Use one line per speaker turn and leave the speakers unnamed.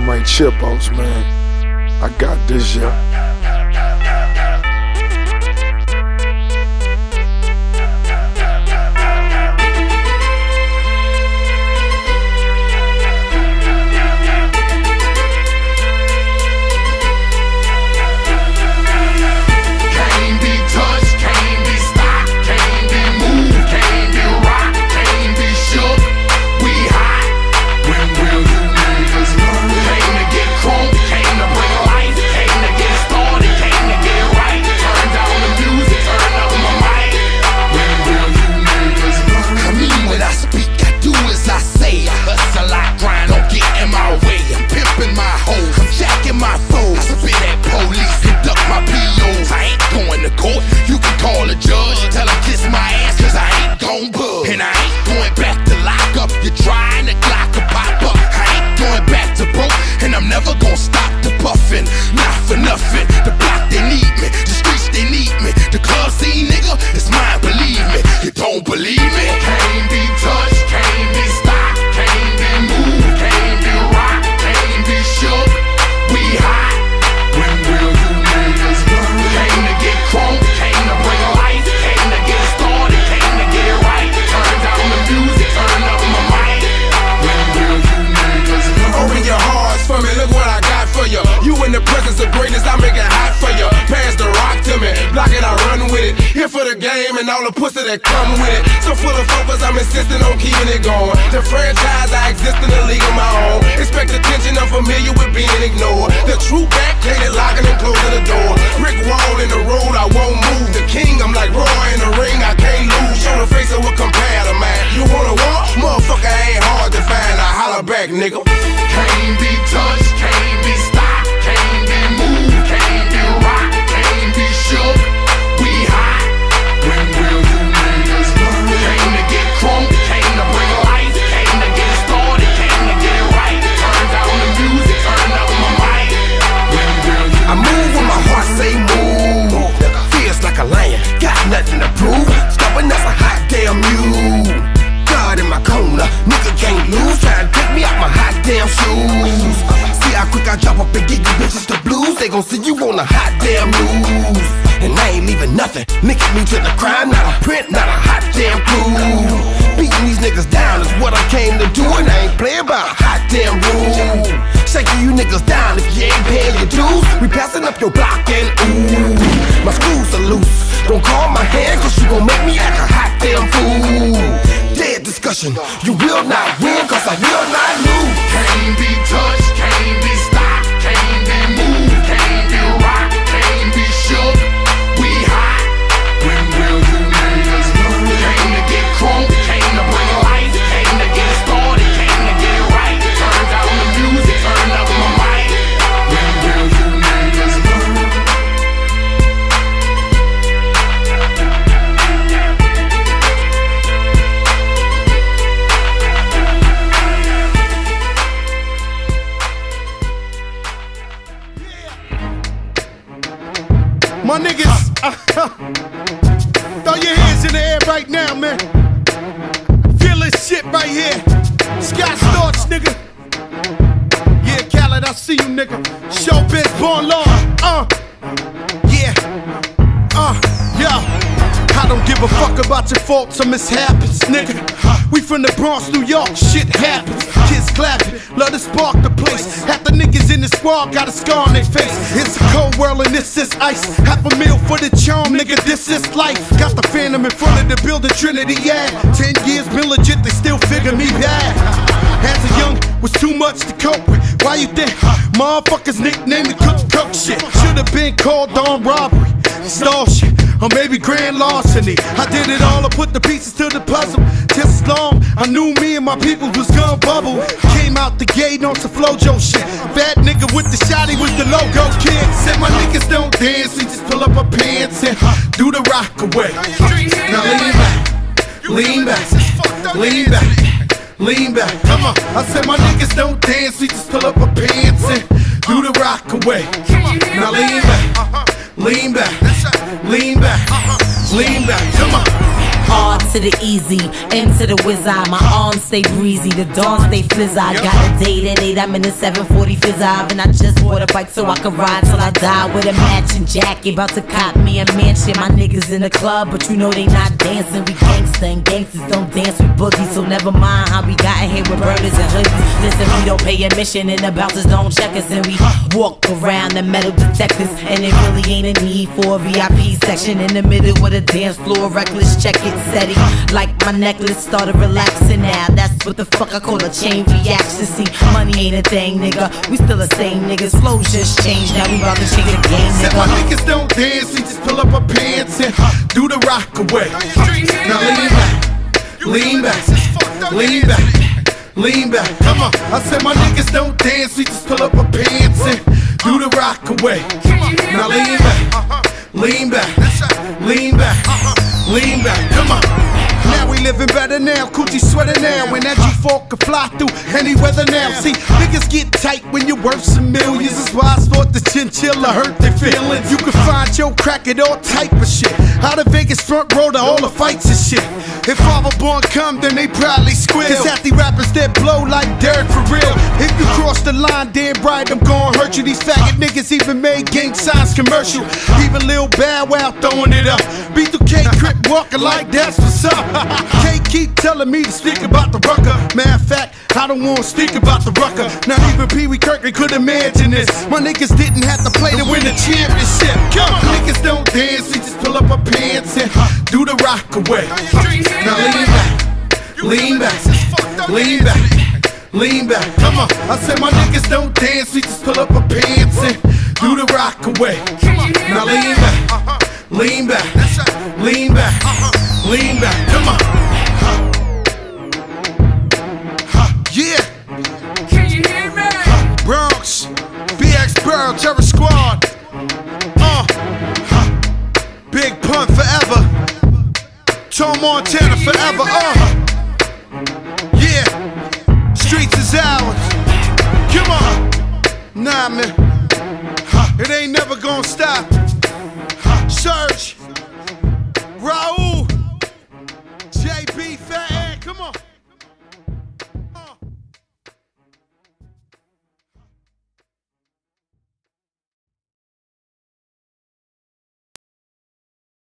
Dynamite Chipos, man. I got this, yeah.
And all the pussy that come with it. So full of focus, I'm insisting on keeping it going. The franchise, I exist in a league of my own. Expect attention, I'm familiar with being ignored. The true backdated, locking and closing the door. Brick wall in the road, I won't move. The king, I'm like Roy in the ring, I can't lose. Show the face of what compare to man. You wanna walk? Motherfucker ain't hard to find. I holler back, nigga. Can't be touched, can't be stopped, can't be moved, can't be rocked, can't be shook. We hot. When will you niggas learn? Came to get crunk, came to bring life, came to get started, came to get right. Turn down the music, turn up my mic. When will you I move when my heart say move. Feels like a lion, got nothing to prove. Stubborn as a hot damn mule. God in my corner, nigga can't lose. Try to take me out my hot damn shoes. See how quick I drop up and give you bitches the blues. They gon' see you on the hot damn news. And I ain't leaving nothing, linking me to the crime. Not a print, not a hot damn clue. Beating these niggas down is what I came to do. And I ain't playing by a hot damn rule. Shaking you niggas down if you ain't paying your dues. We passing up your block and ooh, my screws are loose. Don't call my hand cause you gon' make me act a hot damn fool. Dead discussion, you will not win cause I will not lose. Can't be touched, can't be stopped, can't be moved, can't be rocked, can't be shook. We hot. When will you niggas learn? Came to get crunk, came to bring life, came to get started, came to get right. Turn down the music, turn up my mic. When will you niggas learn?
My niggas, throw your hands in the air right now, man. Feel this shit right here. Scott Storch, nigga. Yeah, Khaled, I see you, nigga. Showbiz, born law. Yeah. I don't give a fuck about your faults or mishaps, nigga. We from the Bronx, New York, shit happens. Kids clapping, love to spark the place. Half the niggas in the squad got a scar on their face. It's a cold world and this is ice. $500,000 for the charm, nigga, this is life. Got the Phantom in front of the building, Trinity, yeah. 10 years been legit, they still figure me bad. As a young, was too much to cope with. Why you think motherfuckers nicknamed me cook shit? Should've been called on robbery, stall shit, or maybe grand larceny. I did it all, I put the pieces to the puzzle. Just as long I knew me and my people was gonna bubble. Came out the gate on some Flojo shit. Fat nigga with the shotty was the logo kid. Said my niggas don't dance, we just pull up our pants and do the rock away. Now lean back, lean back, lean back, lean back. Come on, I said my niggas don't dance, we just pull up our pants and do the rock away. Now lean back, lean back, lean back, lean back. Come on.
R to the easy, M to the whiz eye. My arms stay breezy, the dawn stay fizz. I got a date at 8, I'm in the 740 fizz eye. And I just bought a bike so I can ride till I die with a matching jacket. About to cop me a mansion. My niggas in the club, but you know they not dancing. We gangsta and gangsters don't dance with boogies. So never mind how we got in here with burners and hoodies. Listen, we don't pay admission and the bouncers don't check us. And we walk around the metal detectors. And it really ain't a need for a VIP section in the middle of the dance floor. Reckless, check it, steady. Like my necklace started relaxing now. That's what the fuck I call a chain reaction. See, money ain't a thing, nigga. We still the same niggas. Flows just changed, now we about to change the game, nigga.
Said my niggas don't dance, we just pull up our pants and do the rock away. Now lean back, lean back, lean back, lean back. Come on. I said my niggas don't dance, we just pull up our pants and do the rock away. Now lean back, lean back, lean back, lean back. Come on. Now we living better now, coochie sweater now. When that G4 can fly through any weather now. See, niggas get tight when you're worth some millions. That's why I thought the chinchilla hurt their feelings. You can find your crack at all type of shit. Out of Vegas front row to all the fights and shit. If Father Born come, then they probably squeal. Cause half the rappers that blow like dirt for real. If you cross the line, damn right, I'm gon' hurt you. These faggot niggas even made gang signs commercial. Even Lil Bow Wow throwing it up. B2K Crip walking like that's what's up. Can't keep telling me to speak about the rucker. Matter of fact, I don't wanna speak about the rucker. Not even Pee Wee Kirkland could imagine this. My niggas didn't have to play to win the championship. Come on. Niggas don't dance, we just pull up our pants and do the rock away. Now lean back, lean back, lean back, lean back. Come on. I said my niggas don't dance, we just pull up our pants and do the rock away. Now lean back, lean back, lean back, lean back. Come on. Yeah.
Can you hear me?
Bronx, BX Burrow, Terror Squad. Big Pun forever. Tom Montana forever. Yeah. Streets is ours. Come on. Nah, man. It ain't never gonna stop. Surge.